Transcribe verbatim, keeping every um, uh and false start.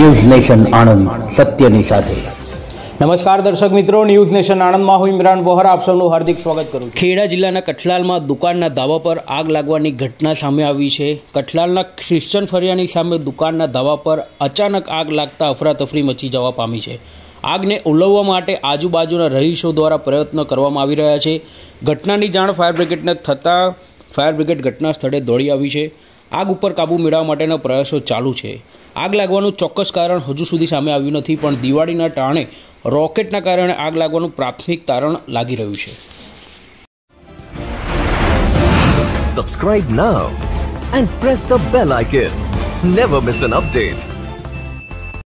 News nation Anand, સત્યની સાથે। નમસ્કાર દર્શક મિત્રો, ન્યૂઝ નેશન આણંદમાં હું ઇમરાન બોહરા આપ સૌનું હાર્દિક સ્વાગત કરું છું। ખેડા જિલ્લાના કઠલાલમાં દુકાનના ધાબા પર આગ લાગવાની ઘટના સામે આવી છે। કઠલાલના ક્રિશ્ચન ફરિયાની સામે દુકાનના ધાબા પર અચાનક આગ લાગતા અફરાતફરી મચી જવા પામી છે। આગને ઓલવવા માટે આજુબાજુના રહીશો દ્વારા પ્રયત્ન કરવામાં આવી રહ્યા છે। ઘટનાની જાણ ફાયર બ્રિગેડને થતાં ફાયર બ્રિગેડ ઘટના સ્થળે દોડી આવી છે। આગ ઉપર કાબૂ મેળવવા માટેના પ્રયાસો ચાલુ છે। આગ લાગવાનું ચોક્કસ કારણ હજુ સુધી સામે આવ્યું નથી, પણ દિવાળીના ટાણે રોકેટના કારણે આગ લાગવાનું પ્રાથમિક તારણ લાગી રહ્યું છે। Subscribe now and press the bell icon. Never miss an update.